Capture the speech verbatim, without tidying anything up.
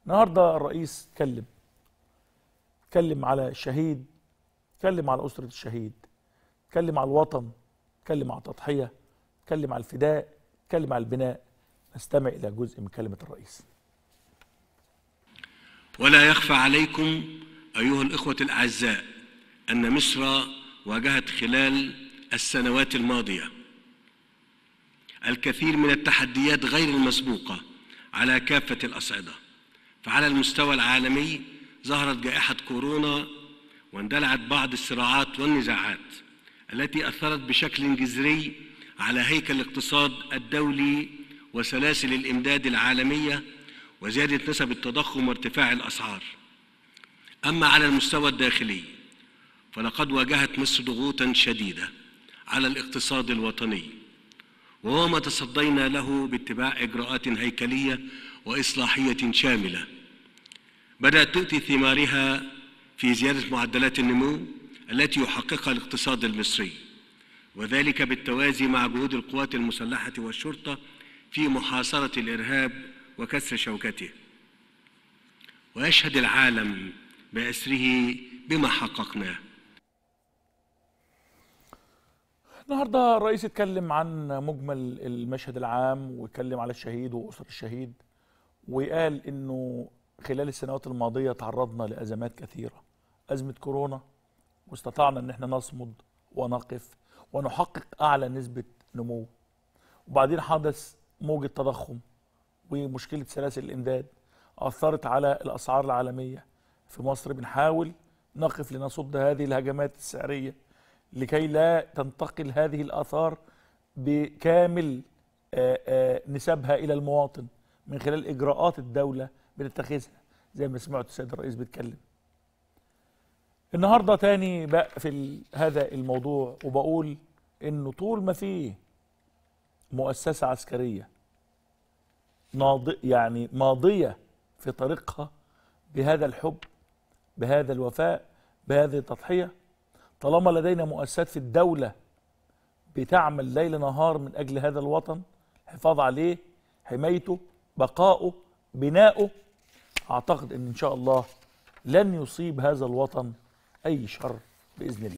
النهارده الرئيس اتكلم اتكلم على الشهيد، اتكلم على أسرة الشهيد، اتكلم على الوطن، اتكلم على التضحية، اتكلم على الفداء، اتكلم على البناء. نستمع إلى جزء من كلمة الرئيس. ولا يخفى عليكم أيها الإخوة الأعزاء أن مصر واجهت خلال السنوات الماضية الكثير من التحديات غير المسبوقة على كافة الأصعدة. فعلى المستوى العالمي ظهرت جائحة كورونا واندلعت بعض الصراعات والنزاعات التي أثرت بشكل جذري على هيكل الاقتصاد الدولي وسلاسل الإمداد العالمية وزيادة نسب التضخم وارتفاع الأسعار. أما على المستوى الداخلي فلقد واجهت مصر ضغوطاً شديدة على الاقتصاد الوطني، وهو ما تصدينا له باتباع إجراءات هيكلية وإصلاحية شاملة بدأت تؤتي ثمارها في زيادة معدلات النمو التي يحققها الاقتصاد المصري، وذلك بالتوازي مع جهود القوات المسلحة والشرطة في محاصرة الإرهاب وكسر شوكته. ويشهد العالم بأسره بما حققناه. النهارده الرئيس اتكلم عن مجمل المشهد العام، واتكلم على الشهيد وأسر الشهيد، وقال انه خلال السنوات الماضية تعرضنا لأزمات كثيرة، أزمة كورونا، واستطعنا ان احنا نصمد ونقف ونحقق أعلى نسبة نمو. وبعدين حدث موجة تضخم ومشكلة سلاسل الإمداد أثرت على الأسعار العالمية. في مصر بنحاول نقف لنصد هذه الهجمات السعرية لكي لا تنتقل هذه الآثار بكامل آآ آآ نسبها إلى المواطن من خلال إجراءات الدولة بتتخذها زي ما سمعت السيد الرئيس بيتكلم. النهارده تاني بقى في هذا الموضوع وبقول إنه طول ما فيه مؤسسة عسكرية ناض يعني ماضية في طريقها بهذا الحب، بهذا الوفاء، بهذه التضحية، طالما لدينا مؤسسات في الدولة بتعمل ليل نهار من أجل هذا الوطن، الحفاظ عليه، حمايته، بقائه، بنائه، أعتقد أن إن شاء الله لن يصيب هذا الوطن أي شر بإذن الله.